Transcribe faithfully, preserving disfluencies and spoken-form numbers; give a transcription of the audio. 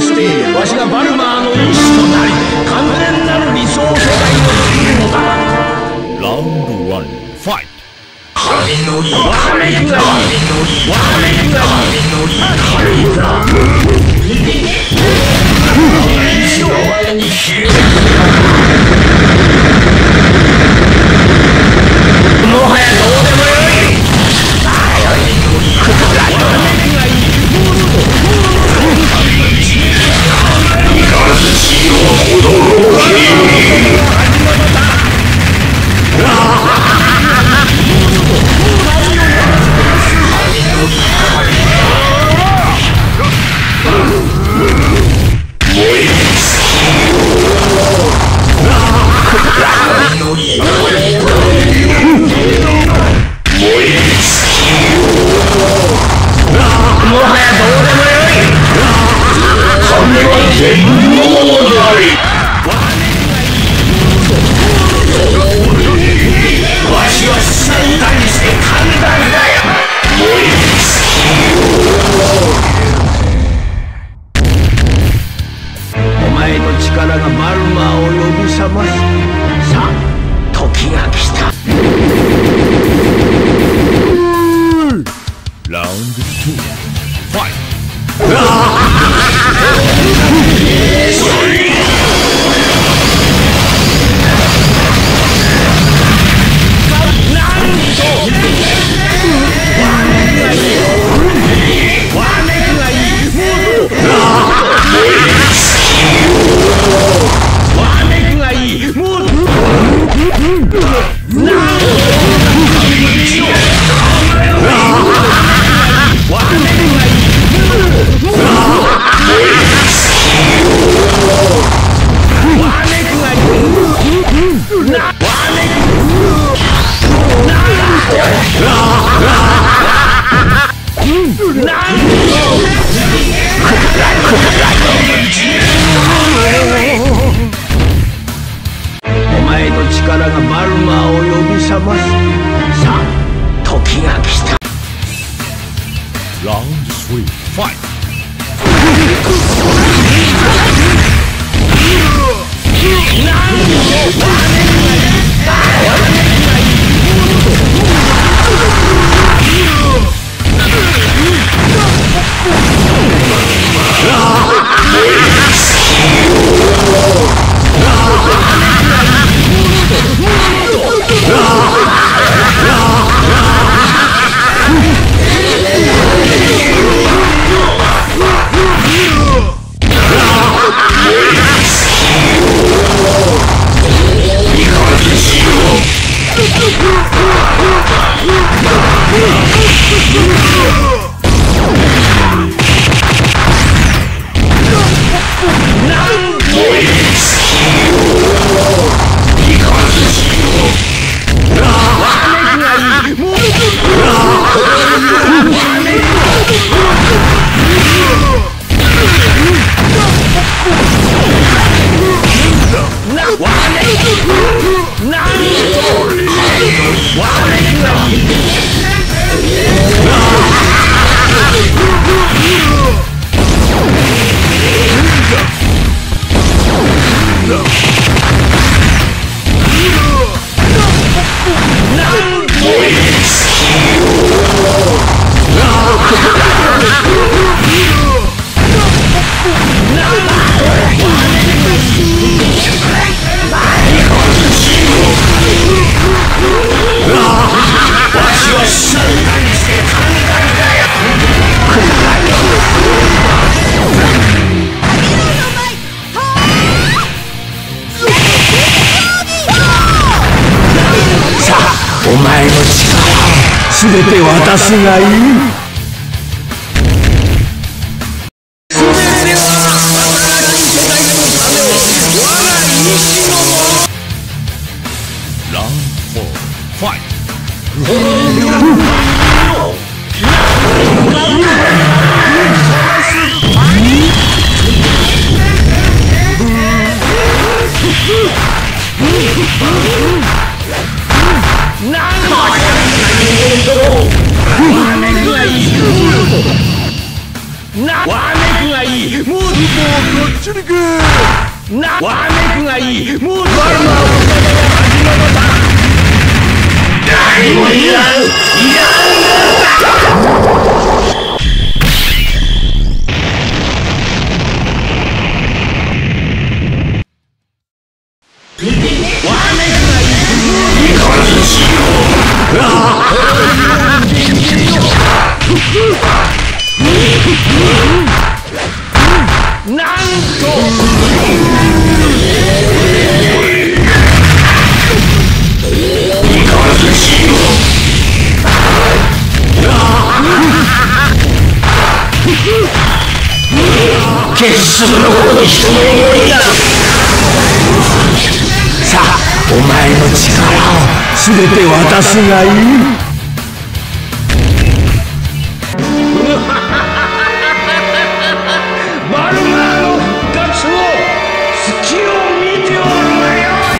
捨て、わしがバルマーの意志となり、完全なる理想世界を作るのだ。 ラウンドワン、ファイト。 神の意、わかめくがいい、わかめくがいい、神だ。意志を前に消える。もはやどうでもよい。くだらない。いかずしの驚き。 お前の力すべて渡すがいい。 ラウンドフォー、ファイト。なんだっちに行け。 なわめくがいい。もうドラマは始まるのだ。何もいらんいらんなんと決するのほど人の思いだ。さあお前の力を全て渡すがいい。